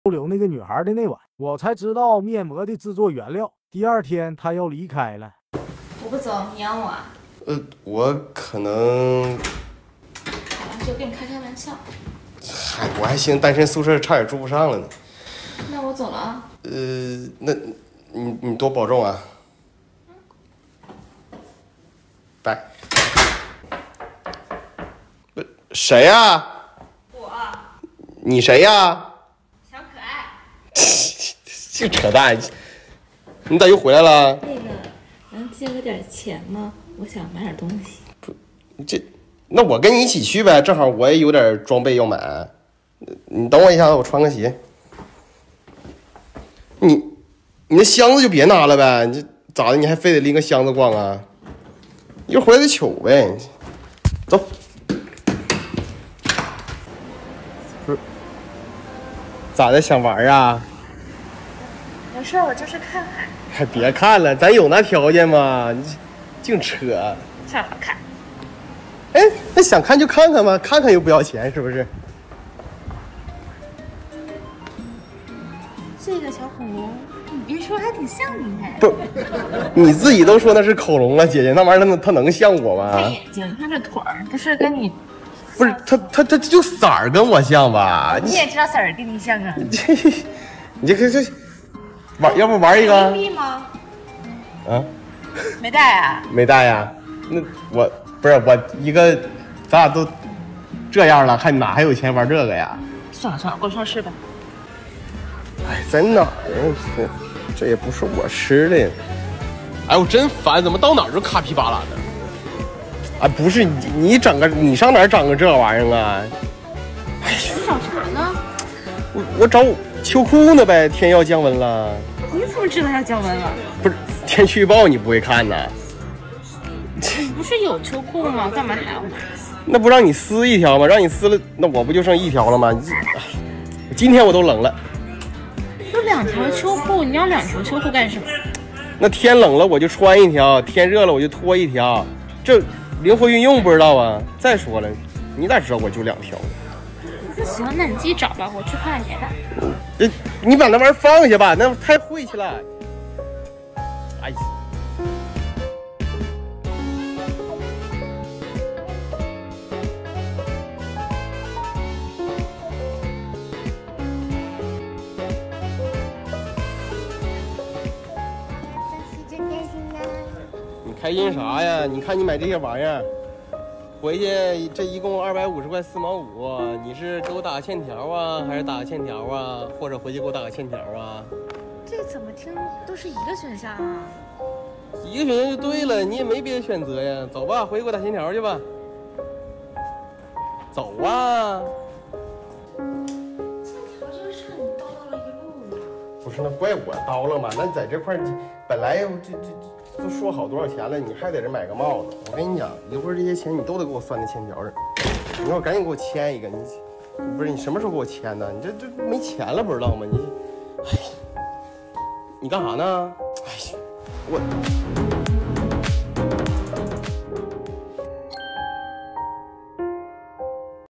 留那个女孩的那晚，我才知道面膜的制作原料。第二天她要离开了， 我不走，你养我啊？ 我可能…… 好了，就跟你开玩笑。 嗨，我还行，单身宿舍差点住不上了呢。 那我走了啊。 那你多保重啊。拜。谁呀？ 我。 你谁呀？ 小可爱。 净扯淡！你咋又回来了？ 那个，能借我点钱吗？我想买点东西。 不，那我跟你一起去呗，正好我也有点装备要买。你等我一下子，我穿个鞋。你那箱子就别拿了呗，你这咋的？你还非得拎个箱子逛啊？一会儿回来再取呗。走。不是，咋的？想玩啊？ 没事，我就是看看。 还别看了，咱有那条件吗？你净扯。 这好看。 哎，那想看就看看嘛，看看又不要钱，是不是？ 这个小恐龙，你别说，还挺像你还。 不，你自己都说那是恐龙了，姐姐，那玩意儿它能像我吗？ 看眼睛，看这腿儿，不是跟你。 不是，它就色儿跟我像吧？ 你也知道色儿跟你像啊？ 你这玩，要不玩一个？ 硬币吗？ 啊？ 没带啊？ 没带呀？那我不是我一个，咱俩都这样了，哪还有钱玩这个呀？ 算了算了，过超市吧。 哎，在哪儿啊？这也不是我吃的。哎，我真烦，怎么到哪儿就卡皮巴拉的？哎，不是你上哪儿整个这玩意儿啊？哎呀， 你找啥呢？ 我找秋裤呢呗，天要降温了。 你怎么知道要降温了？ 不是天气预报你不会看呐？ 你不是有秋裤吗？干嘛还要买？ 那不让你撕一条吗？让你撕了，那我不就剩一条了吗？今天我都冷了。 有2条秋裤，你要2条秋裤干什么？ 那天冷了我就穿一条，天热了我就脱一条，这灵活运用不知道啊。再说了，你咋知道我就2条？ 那行，那你自己找吧，我去看别的。 你把那玩意儿放下吧，那太晦气了。哎呀。开心啥呀？你看你买这些玩意儿，回去这一共250块4毛5，你是给我打个欠条啊，还是打个欠条啊？或者回去给我打个欠条啊？ 这怎么听都是一个选项啊？ 一个选项就对了，你也没别的选择呀。走吧，回去给我打欠条去吧。走啊！ 欠条这个事你叨叨了一路呢。 不是，那怪我叨了吗？那在这块本来这都说好多少钱了，你还在这买个帽子。我跟你讲，一会儿这些钱你都得给我算在欠条上。你要赶紧给我签一个，你不是你什么时候给我签呢？你这没钱了不知道吗？你，哎，你干啥呢？哎呀，我。